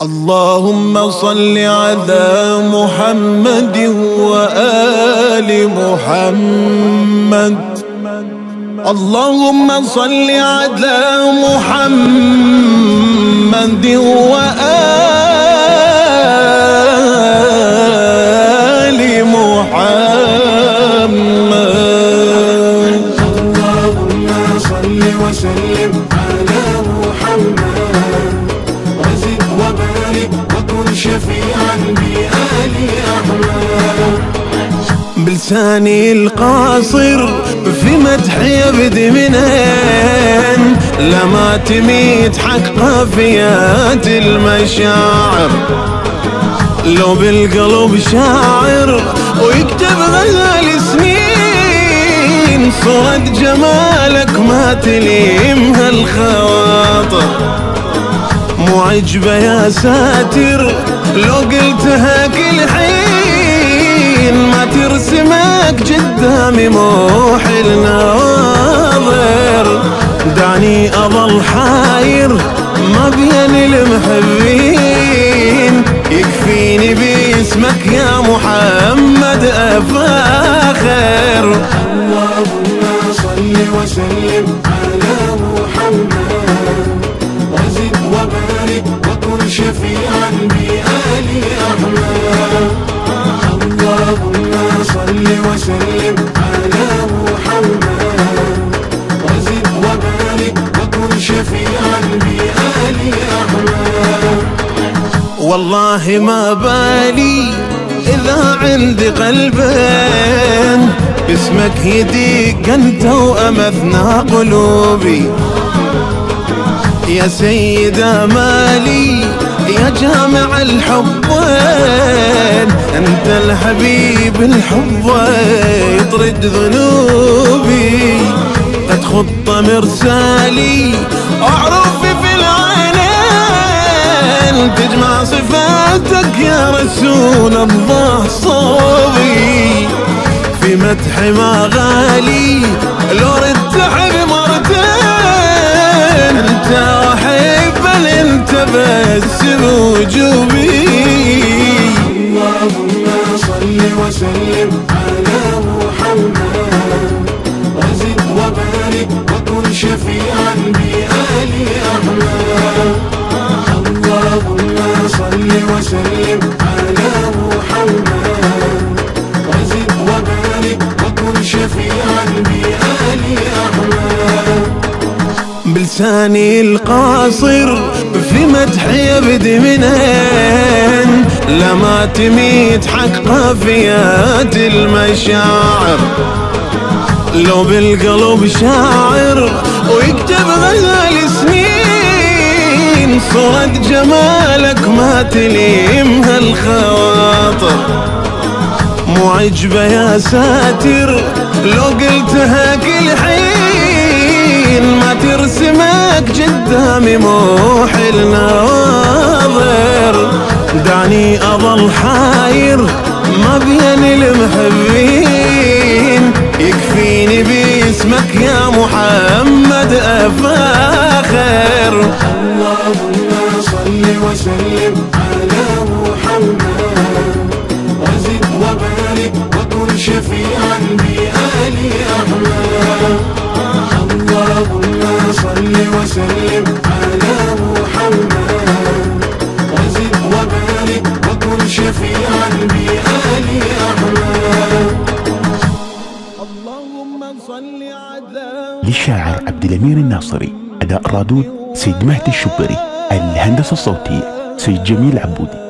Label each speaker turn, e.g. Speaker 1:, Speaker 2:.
Speaker 1: اللهم صل على محمد وآل محمد. اللهم صل على محمد وآل محمد.
Speaker 2: اللهم صل وسلم على محمد وزد وبارك وكن شفيعا بآل أحمد.
Speaker 1: بلساني القاصر في مدحي ابدي منين، لما تميت حق قافيات المشاعر. لو بالقلب شاعر ويكتب غزال سنين، صورة جمالك ما تليمها الخواطر. مو عجبة يا ساتر لو قلتها كل حين، ما ترسمك قدامي موح الناظر. دعني أظل حاير ما بين المحبين، يكفيني باسمك يا محمد أفاخر.
Speaker 2: اللهم صل وسلم على محمد وزد وبارك وكن شفيعا بآل أحمد. اللهم صل وسلم على محمد وزد وبارك وكن شفيعا بآل أحمد.
Speaker 1: والله ما بالي إذا عندي قلبين، اسمك يديك أنت وأمثنا قلوبي. يا سيدة مالي يا جامع الحبين، أنت الحبيب الحب يطرد ذنوبي. قد خط مرسالي أعرفي في العينين، تجمع صفاتك يا رسول الله صوبي. في مدحي ما غالي لو ردت أحب مرتين، أنت أحب أنت بس بوجوبي.
Speaker 2: اللهم صل وسلم على محمد وزد وبارك وكن شفيعا بآل أحمد. اللهم صل وسلم على محمد وزد وبارك وكن شفيعا بآل أحمد.
Speaker 1: بلساني القاصر في مدحي ابدي منين، لما تميت حق قافيات المشاعر. لو بالقلب شاعر ويكتب غزال سنين، صورة جمالك ما تليمها الخواطر. مو عجبة يا ساتر لو قلتها كل حين، ما ترسمك قدامي موح الناظر. دعني أظل حاير ما بين المحبين، يكفيني باسمك يا محمد أفاخر.
Speaker 2: اللهم صل وسلم على محمد وزد وبارك وكن شفيعا بآل أحمد. اللهم صل وسلم على محمد وزد وبارك وكن شفيعا بآل أحمد.
Speaker 1: اللهم صل على
Speaker 3: للشاعر عبد الأمير الناصري، أداء رادود سيد مهدي الشبري، الهندسة الصوتية سيد جميل عبودي.